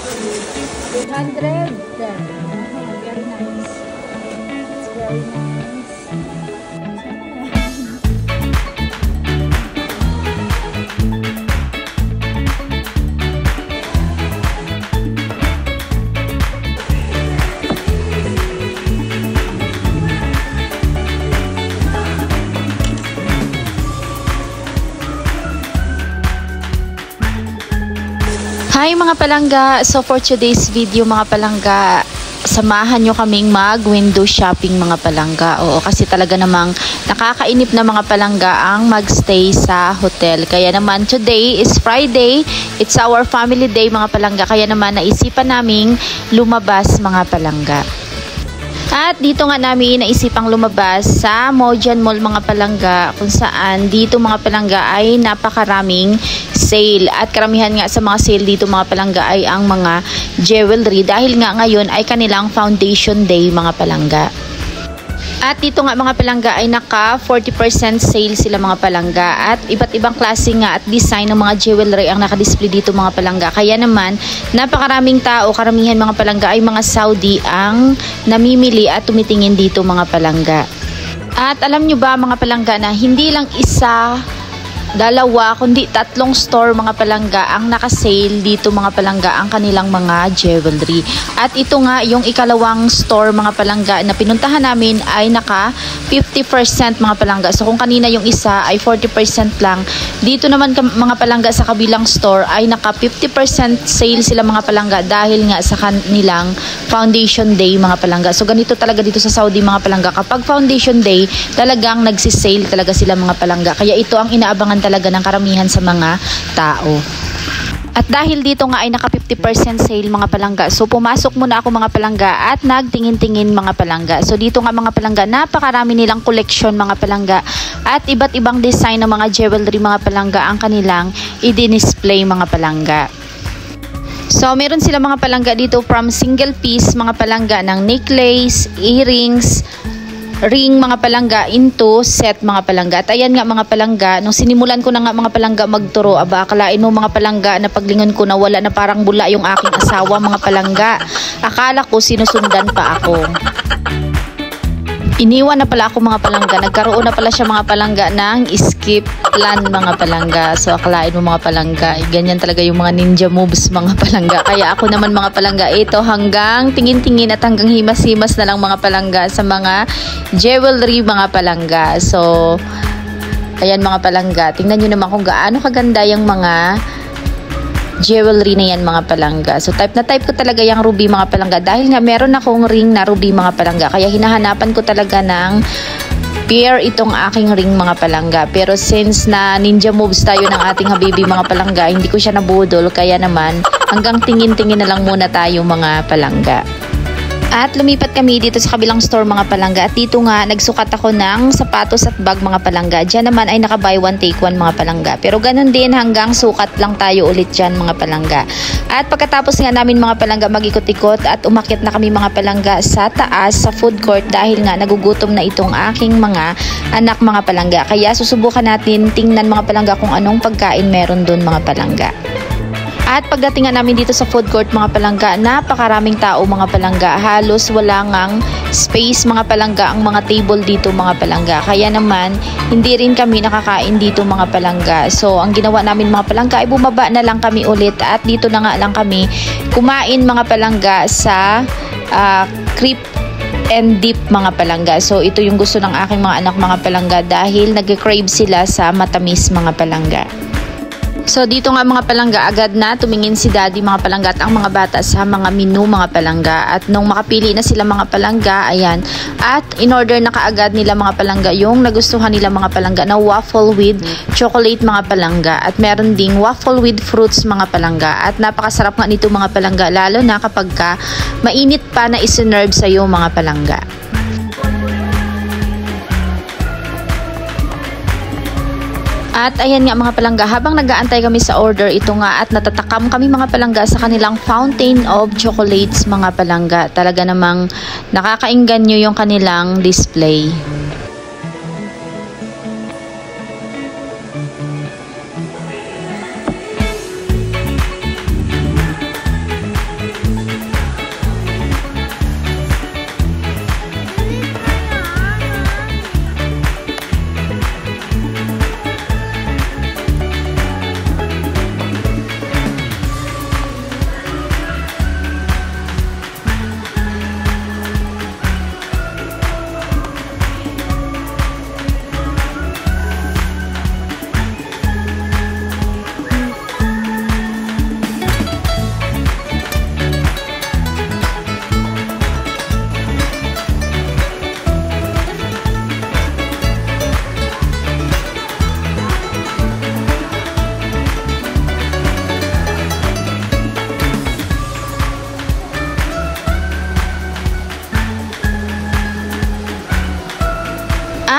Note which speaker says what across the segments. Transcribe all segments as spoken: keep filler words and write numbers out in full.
Speaker 1: eight hundred. Very nice. It's very nice.
Speaker 2: Hi mga palangga! So for today's video mga palangga, samahan nyo kaming mag window shopping mga palangga. Oo, kasi talaga namang nakakainip na mga palangga ang magstay sa hotel. Kaya naman today is Friday, it's our family day mga palangga. Kaya naman naisipan naming lumabas mga palangga. At dito nga namin naisipang lumabas sa Mojan Mall mga palangga, kung saan dito mga palangga ay napakaraming sale. At karamihan nga sa mga sale dito mga palangga ay ang mga jewelry, dahil nga ngayon ay kanilang foundation day mga palangga. At dito nga mga palangga ay naka forty percent sale sila mga palangga, at iba't ibang klase nga at design ng mga jewelry ang nakadisplay dito mga palangga. Kaya naman napakaraming tao, karamihan mga palangga ay mga Saudi ang namimili at tumitingin dito mga palangga. At alam nyo ba mga palangga na hindi lang isa, dalawa, kundi tatlong store mga palangga ang naka-sale dito mga palangga ang kanilang mga jewelry. At ito nga yung ikalawang store mga palangga na pinuntahan namin ay naka fifty percent mga palangga. So kung kanina yung isa ay forty percent lang, dito naman mga palangga sa kabilang store ay naka fifty percent sale sila mga palangga, dahil nga sa kanilang foundation day mga palangga. So ganito talaga dito sa Saudi mga palangga, kapag foundation day talagang nagsisale talaga sila mga palangga. Kaya ito ang inaabangan talaga ng karamihan sa mga tao. At dahil dito nga ay naka fifty percent sale mga palangga, so pumasok muna ako mga palangga at nagtingin-tingin mga palangga. So dito nga mga palangga, napakarami nilang collection mga palangga, at iba't ibang design ng mga jewelry mga palangga ang kanilang i-display mga palangga. So meron sila mga palangga dito from single piece mga palangga ng necklace, earrings, ring mga palangga into set mga palangga. At ayan nga mga palangga, nung sinimulan ko na nga mga palangga magturo, aba akalain mo mga palangga na paglingon ko na wala na, parang bula yung aking asawa mga palangga. Akala ko sinusundan pa ako. Iniwan na pala ako mga palangga, nagkaroon na pala siya mga palangga ng skip plan mga palangga. So akalain mo mga palangga, eh, ganyan talaga yung mga ninja moves mga palangga. Kaya ako naman mga palangga, ito hanggang tingin-tingin at hanggang himas-himas na lang mga palangga sa mga jewelry mga palangga. So ayan mga palangga, tingnan nyo naman kung gaano kaganda yung mga jewelry na yan mga palangga. So type na type ko talaga yung ruby mga palangga, dahil nga meron akong ring na ruby mga palangga. Kaya hinahanapan ko talaga ng pair itong aking ring mga palangga. Pero since na ninja moves tayo ng ating habibi mga palangga, hindi ko siya nabudol. Kaya naman hanggang tingin-tingin na lang muna tayo mga palangga. At lumipat kami dito sa kabilang store mga palangga, at dito nga nagsukat ako ng sapatos at bag mga palangga. Diyan naman ay naka buy one take one mga palangga, pero ganun din hanggang sukat lang tayo ulit dyan mga palangga. At pagkatapos nga namin mga palangga magikot-ikot at umakyat na kami mga palangga sa taas sa food court, dahil nga nagugutom na itong aking mga anak mga palangga. Kaya susubukan natin tingnan mga palangga kung anong pagkain meron dun mga palangga. At pagdating nga namin dito sa food court mga palangga, napakaraming tao mga palangga. Halos wala ngang space mga palangga ang mga table dito mga palangga. Kaya naman hindi rin kami nakakain dito mga palangga. So ang ginawa namin mga palangga ay bumaba na lang kami ulit, at dito na nga lang kami kumain mga palangga sa uh, creep and dip mga palangga. So ito yung gusto ng aking mga anak mga palangga, dahil nag-crave sila sa matamis mga palangga. So dito nga mga palangga, agad na tumingin si daddy mga palangga at ang mga bata sa mga menu mga palangga. At nung makapili na sila mga palangga, ayan, at in order na kaagad nila mga palangga yung nagustuhan nila mga palangga na waffle with chocolate mga palangga. At meron ding waffle with fruits mga palangga. At napakasarap nga nito mga palangga, lalo na kapag ka mainit pa na isinerve sa iyo mga palangga. At ayan nga mga palangga, habang nag-aantay kami sa order, ito nga at natatakam kami mga palangga sa kanilang fountain of chocolates mga palangga. Talaga namang nakakaingganyo yung kanilang display.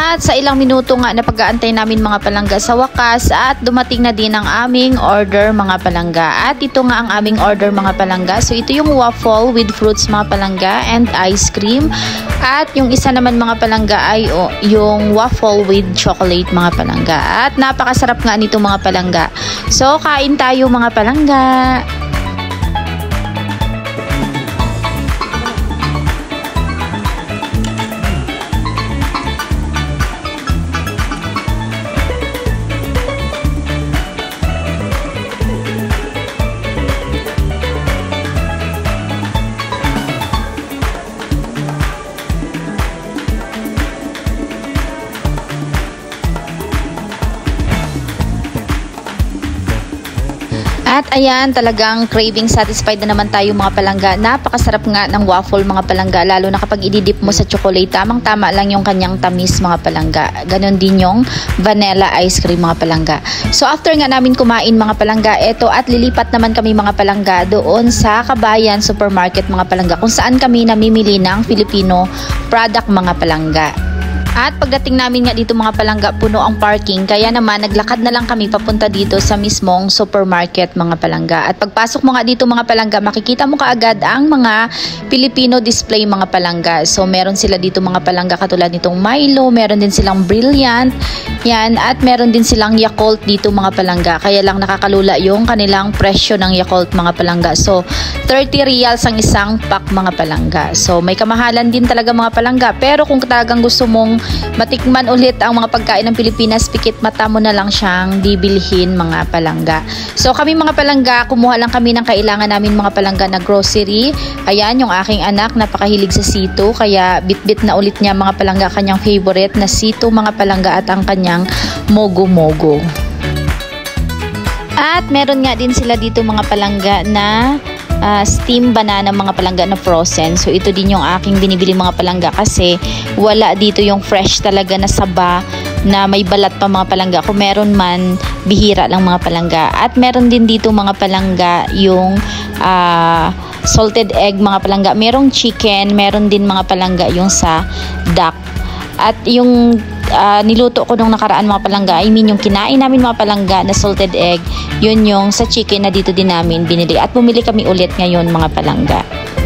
Speaker 2: At sa ilang minuto nga na pag-aantay namin mga palangga, sa wakas at dumating na din ang aming order mga palangga. At ito nga ang aming order mga palangga. So ito yung waffle with fruits mga palangga and ice cream. At yung isa naman mga palangga ay oh, yung waffle with chocolate mga palangga. At napakasarap nga nito mga palangga. So kain tayo mga palangga. At ayan, talagang craving satisfied na naman tayo mga palangga. Napakasarap nga ng waffle mga palangga, lalo na kapag ididip mo sa chocolate. Tamang-tama lang yung kanyang tamis mga palangga. Ganon din yung vanilla ice cream mga palangga. So after nga namin kumain mga palangga, eto at lilipat naman kami mga palangga doon sa Kabayan Supermarket mga palangga, kung saan kami namimili ng Filipino product mga palangga. At pagdating namin nga dito mga palangga, puno ang parking. Kaya naman naglakad na lang kami papunta dito sa mismong supermarket mga palangga. At pagpasok mo nga dito mga palangga, makikita mo kaagad ang mga Filipino display mga palangga. So meron sila dito mga palangga katulad nitong Milo, meron din silang Brilliant. Yan, at meron din silang Yakult dito mga palangga. Kaya lang nakakalula yung kanilang presyo ng Yakult mga palangga. So thirty reals ang isang pack mga palangga. So may kamahalan din talaga mga palangga. Pero kung talagang gusto mong matikman ulit ang mga pagkain ng Pilipinas, pikit mata mo na lang siyang bibilhin mga palangga. So kami mga palangga, kumuha lang kami ng kailangan namin mga palangga na grocery. Ayan, yung aking anak napakahilig sa sito, kaya bitbit na ulit niya mga palangga kanyang favorite na sito mga palangga at ang kanyang mogo-mogo. At meron nga din sila dito mga palangga na Uh, steam banana mga palangga na frozen. So ito din yung aking binibili mga palangga kasi wala dito yung fresh talaga na saba na may balat pa mga palangga. Kung meron man, bihira lang mga palangga. At meron din dito mga palangga yung uh, salted egg mga palangga. Merong chicken, meron din mga palangga yung sa duck. At yung uh, niluto ko nung nakaraan mga palangga, I mean yung kinain namin mga palangga na salted egg, yun yung sa chicken na dito din namin binili. At bumili kami ulit ngayon mga palangga.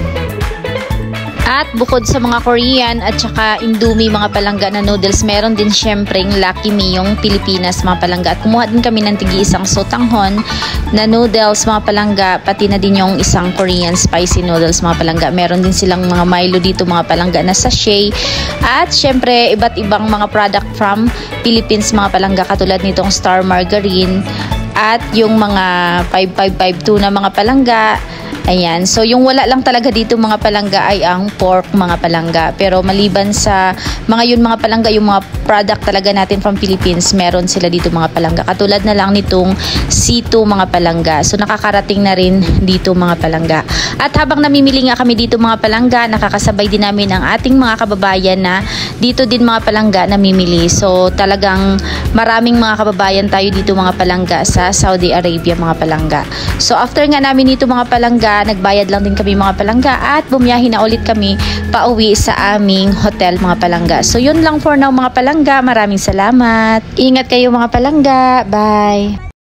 Speaker 2: At bukod sa mga Korean at saka Indomie mga palangga na noodles, meron din syempreng Lucky Me yung Pilipinas mga palangga. At kumuha din kami ng tigi isang sotanghon na noodles mga palangga, pati na din yung isang Korean spicy noodles mga palangga. Meron din silang mga Milo dito mga palangga na sachet. At syempre iba't ibang mga product from Philippines mga palangga katulad nitong Star Margarine at yung mga five five five two na mga palangga. Ayan, so yung wala lang talaga dito mga palangga ay ang pork mga palangga. Pero maliban sa mga yun mga palangga, yung mga product talaga natin from Philippines, meron sila dito mga palangga. Katulad na lang nitong sito mga palangga. So nakakarating na rin dito mga palangga. At habang namimili nga kami dito mga palangga, nakakasabay din namin ang ating mga kababayan na dito din mga palangga namimili. So talagang maraming mga kababayan tayo dito mga palangga sa Saudi Arabia mga palangga. So after nga namin dito mga palangga, nagbayad lang din kami mga palangga at bumiyahin na ulit kami pauwi sa aming hotel mga palangga. So yun lang for now mga palangga. Maraming salamat. Ingat kayo mga palangga. Bye!